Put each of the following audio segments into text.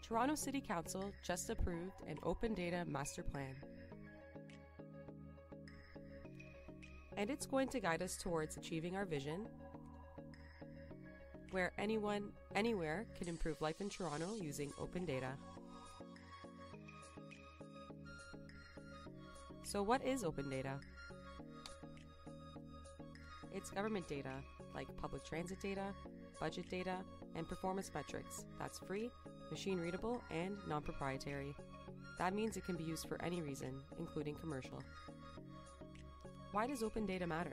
Toronto City Council just approved an Open Data Master Plan. And it's going to guide us towards achieving our vision, where anyone, anywhere can improve life in Toronto using open data. So what is open data? It's government data, like public transit data, budget data, and performance metrics that's free, machine-readable, and non-proprietary. That means it can be used for any reason, including commercial. Why does open data matter?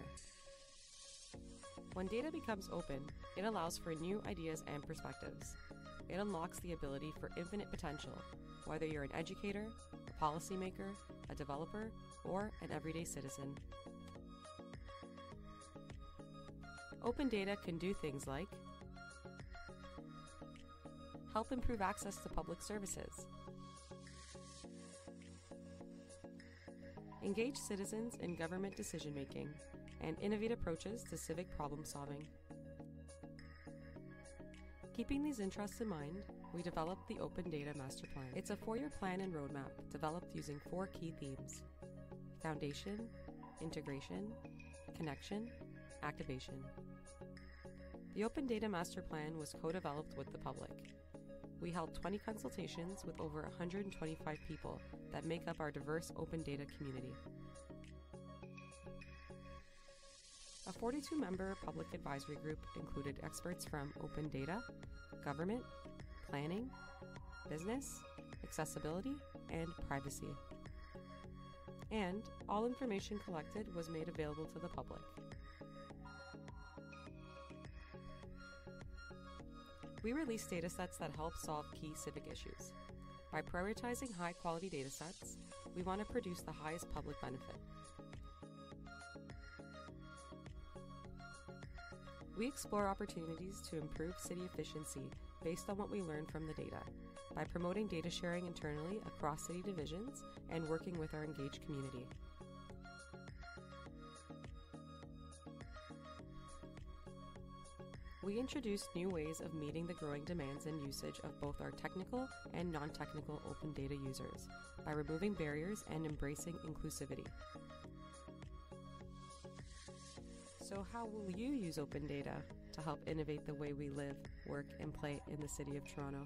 When data becomes open, it allows for new ideas and perspectives. It unlocks the ability for infinite potential, whether you're an educator, a policymaker, a developer, or an everyday citizen. Open data can do things like help improve access to public services, engage citizens in government decision-making, and innovate approaches to civic problem-solving. Keeping these interests in mind, we developed the Open Data Master Plan. It's a 4-year plan and roadmap developed using 4 key themes: foundation, integration, connection, activation. The Open Data Master Plan was co-developed with the public. We held 20 consultations with over 125 people that make up our diverse open data community. A 42-member public advisory group included experts from open data, government, planning, business, accessibility, and privacy. And all information collected was made available to the public. We release datasets that help solve key civic issues. By prioritizing high-quality datasets, we want to produce the highest public benefit. We explore opportunities to improve city efficiency based on what we learn from the data, by promoting data sharing internally across city divisions and working with our engaged community. We introduced new ways of meeting the growing demands and usage of both our technical and non-technical open data users by removing barriers and embracing inclusivity. So how will you use open data to help innovate the way we live, work, and play in the City of Toronto?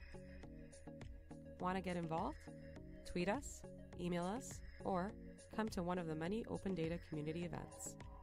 Want to get involved? Tweet us, email us, or come to one of the many open data community events.